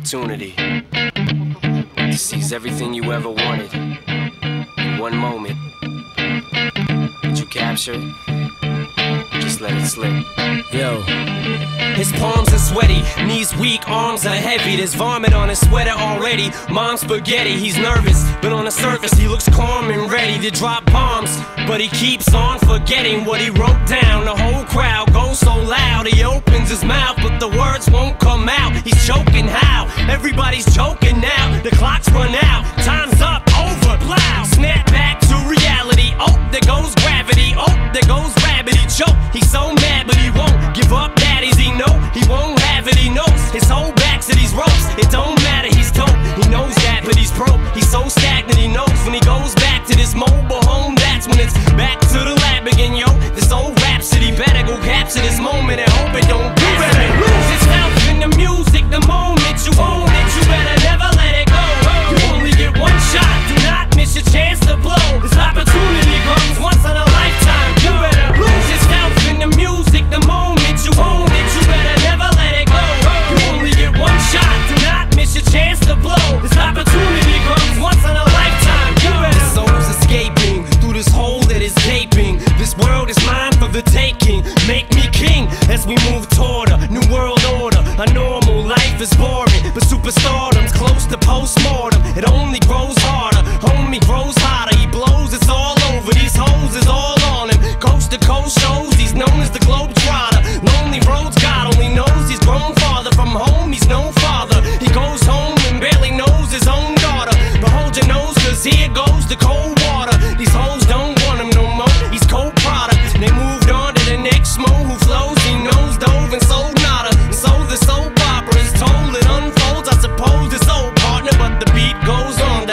opportunity to seize everything you ever wanted in one moment. Did you capture it? Just let it slip. Yo. His palms are sweaty, knees weak, arms are heavy. There's vomit on his sweater already. Mom's spaghetti, he's nervous, but on the surface he looks calm and ready to drop bombs. But he keeps on forgetting what he wrote down. The whole crowd goes so loud, he opens his mouth, but the words won't come out. He's choking how? Everybody's joking now. The clock's run out, time's up, over, plow. Snap back to reality, oh, there goes gravity. Oh, there goes rabbit, he choke. He's so mad, but he won't give up. Daddies, he know he won't have it, he knows his whole back to these ropes. It don't matter, he's dope, he knows that, but he's broke. He's so stagnant, he knows when he goes back to this mobile home, that's when it's back to the lab again, yo. This old rhapsody better go capture this moment and hope it don't pass. You better lose yourself in the music the moment you own it. You better never let it go. You only get one shot, do not miss your chance to blow. This opportunity comes once in a lifetime. You better lose yourself in the music the moment you own it. You better never let it go. You only get one shot, do not miss your chance to blow. This opportunity comes once in a lifetime. You better. This soul's escaping through this hole that is gaping. This world is mine for the taking. Make me king as we move toward a new world order. A normal life is boring, but superstardom's close to postmortem. It only grows harder, homie grows hotter. He blows, it's all over. These hoes is all on him. Coast to coast shows, he's known as the Globetrotter. Lonely roads, God only knows he's grown farther from home. He's no father. He goes home and barely knows his own daughter. But hold your nose, cause here goes the cold water. These hoes don't want him no more. He's cold product. They moved on to the next mo who flows. He knows dove and sold nada. And so the soap opera is told. It unfolds, I suppose it's old partner, but the beat goes on.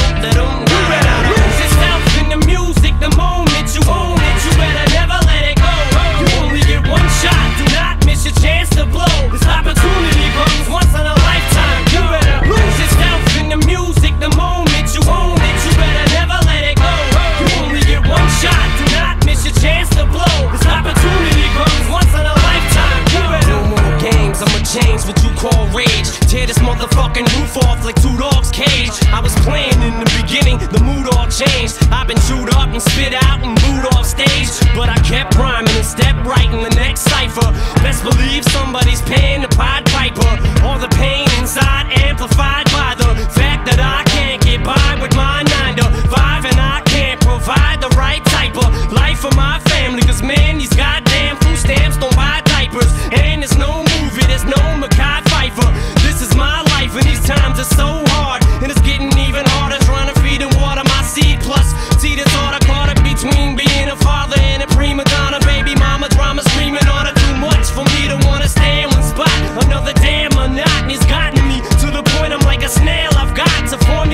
You better lose yourself in the music the moment you own it. You better never let it go. You only get one shot, do not miss your chance to blow. This opportunity comes once in a lifetime. You better lose yourself in the music the moment you own it. You better never let it go. You only get one shot, do not miss your chance to blow. This opportunity comes once in a lifetime. You better. No more games, I'ma change what you call rage. Tear this motherfucking roof off like two dogs' cage. I was playing in the beginning, the mood all changed. I've been chewed up and spit out and booed off stage, but I kept rhyming and stepped right in the next cipher. Best believe somebody's paying the Pied Piper. All the pain inside amplified by the fact that I can't get by with my 9 to 5, and I can't provide the right type of life for my family. Cause man, these goddamn food stamps don't buy diapers, and there's no movie, there's no Mekhi Phifer. This is my life and these times are so hard, and it's getting even harder trying to feed and water my seed. Plus, see this order caught up between being a father and a prima donna. Baby mama drama screaming order too much for me to wanna stay in one spot. Another damn monotony's gotten me to the point I'm like a snail. I've got to form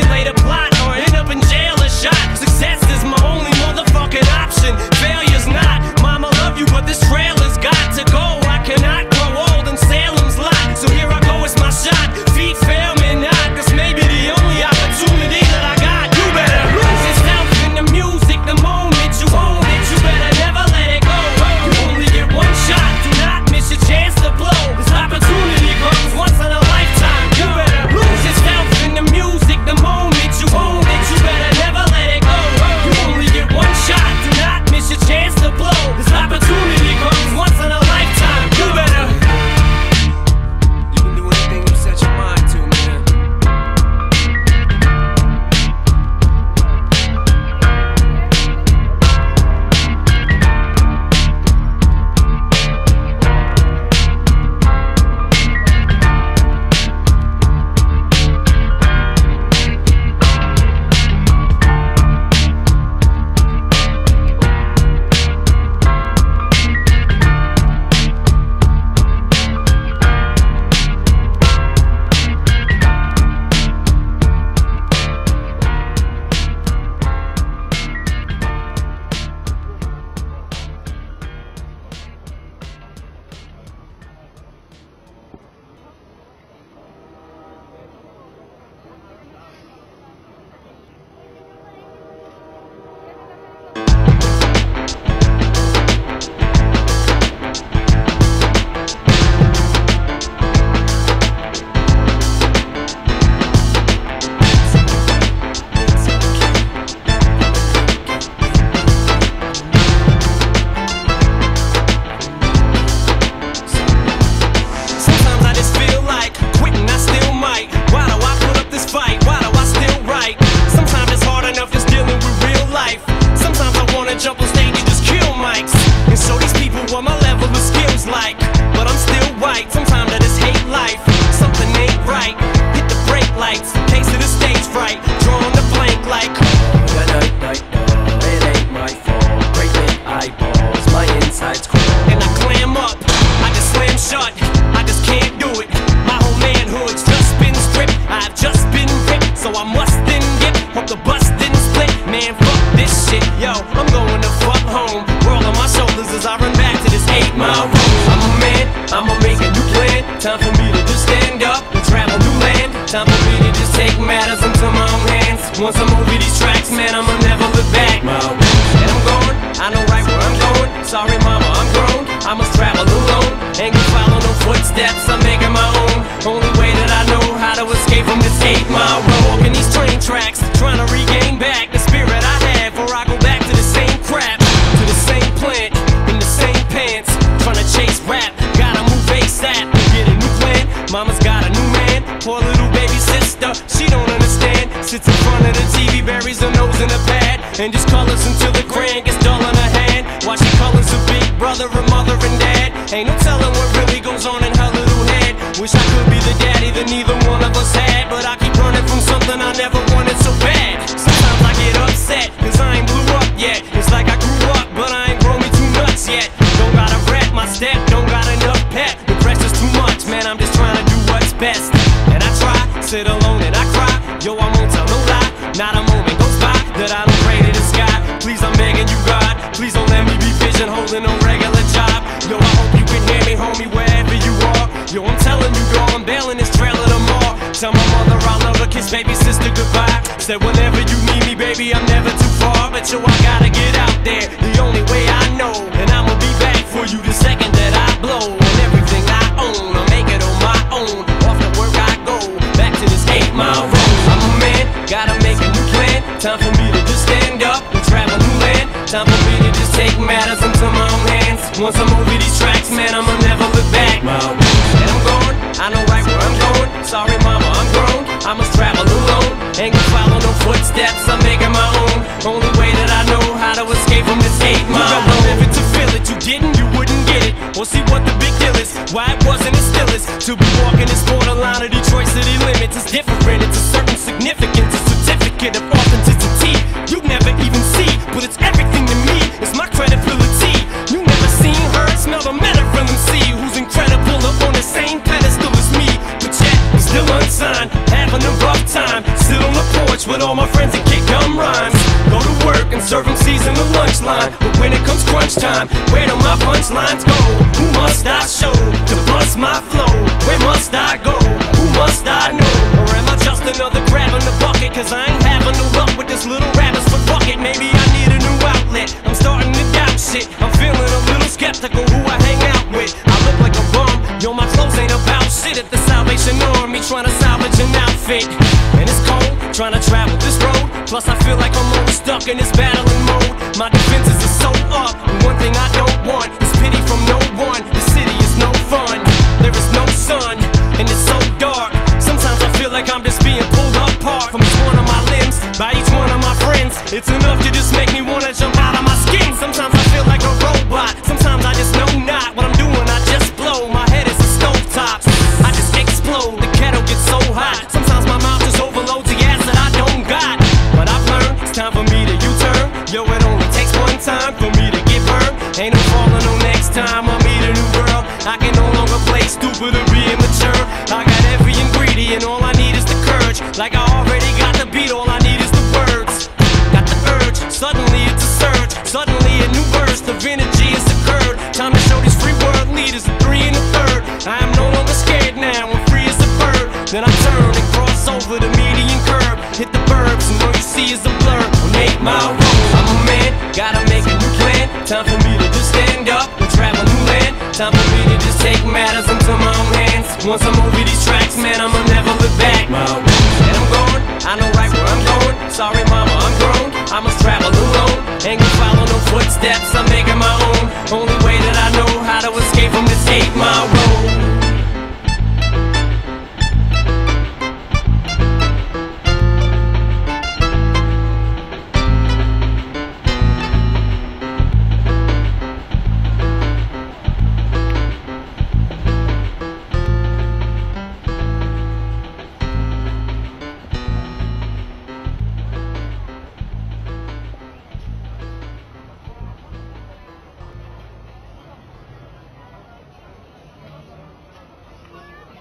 Time for me to just stand up and travel new land. Time for me to just take matters into my own hands. Once I'm over these tracks, man, I'ma never look back. And I'm going, I know right where I'm going. Sorry mama, I'm grown, I must travel alone. Ain't gonna follow no footsteps, I'm making my own. Only way that I know how to escape from this 8-mile road. Walking these train tracks, trying to regain back the spirit I had, before I go back to the same crap, to the same plant, in the same pants, trying to chase rap. Gotta move ASAP and get a new plan. Mama's got a new man, poor little baby sister, she don't understand. Sits in front of the TV, buries her nose in a pad, and just colors until the crayon gets dull in her hand. While she colors her big brother, her mother and dad. Ain't no telling what really goes on in her little head. Wish I could be the daddy that neither one of us had, but I keep running from something I never wanted so bad. Sometimes I get upset, cause I ain't blew up yet. It's like I grew up, but I ain't grown me too nuts yet. Don't gotta rap my step, don't got enough pep. The pressure's too much, man, I'm just trying to do what's best. And I try, sit alone and I cry. Yo, I won't tell no lie, not a moment goes by that I don't pray to the sky. Please, I'm begging you, God, please don't let me be pigeonholed in a regular job. Yo, I hope you can hear me, homie, wherever you are. Yo, I'm telling you, girl, I'm bailing this trailer tomorrow. Tell my mother I love her, kiss baby sister goodbye. Said whenever you need me, baby, I'm never too far. But yo, I gotta get out there, the only way I know. And I'ma be back for you the second that I blow. And everything I own, I'll make it on my own. Off the work I go, back to this 8-mile road. I'm a man, gotta make a new plan. Time for me to just stand up and travel new land. Time for me to just take matters into my own hands. Once I'm over these tracks, man, I'ma never look back. And I'm going, I know right where I'm going. Sorry mama, I'm grown, I must travel alone. Ain't gonna follow no footsteps, I'm making my own. Only way that I know how to escape from this 8-mile road. You gotta live it to feel it, you didn't, you wouldn't get it. Or see what the big deal is, why it wasn't as still as to be walking this borderline of Detroit city limits. It's different, it's a certain significance, a certificate of authenticity you never even see, but it's everything to me, it's my credibility. You never seen her, smell the meta from MC, who's incredible up on the same pedestal as me. But yet, I'm still unsigned, having a rough time. Sit on the porch with all my friends and kick gum rhymes. Go to work and serve MCs in the lunch line. But when it comes crunch time, where do my punchlines go? Who must I show to bust my flow? Where must I go? Who must I know? Or am I just another crab in the bucket? Cause I ain't having no luck with this little rabbit's foot bucket. Maybe I need a new outlet, I'm starting to doubt shit. I'm feeling a little skeptical who I hang out with. I look like a bum, yo, my clothes ain't about shit. At the Salvation Army trying to salvage an outfit. And it's cold, trying to travel this road. Plus I feel like I'm always stuck in this battling mode. My defenses are so up, and one thing I don't want is pity from no one. The city is no fun, there is no sun, and it's so dark. Sometimes I feel like I'm just being pulled apart from each one of my limbs, by each one of my friends. It's enough to just make me wanna jump out of my skin. Sometimes I feel like a robot, sometimes I just know not what I'm doing, I just blow. My head is a stovetop, I just explode, the kettle gets so hot. Sometimes my mouth just overloads the gas that I don't got. But I've learned, it's time for me to U-turn. Yo, it only takes one time for me to get burned. Ain't no falling no next time I meet a new girl. I can no longer play stupid or be immature. I got every ingredient, all I need is the courage. Like I already got the beat, all I need is the words. Got the urge, suddenly it's a surge. Suddenly a new burst of energy has occurred. Time to show these free world leaders a 3 and a 3rd. I am no longer scared now, I'm free as a bird. Then I turn and cross over the median curb. Hit the burbs and all you see is a blur on 8-mile road. I'm a man, gotta make a new plan. Time for me to just stand up and travel new land. Time for me to just take matters into my own hands. Once I'm over these tracks, man, I'ma never look back. And I'm going, I know right where I'm going. Sorry mama, I'm grown, I must travel alone. Ain't gonna follow no footsteps, I'm making my own. Only way that I know how to escape from this 8-mile road.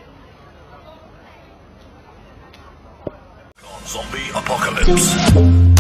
Zombie Apocalypse.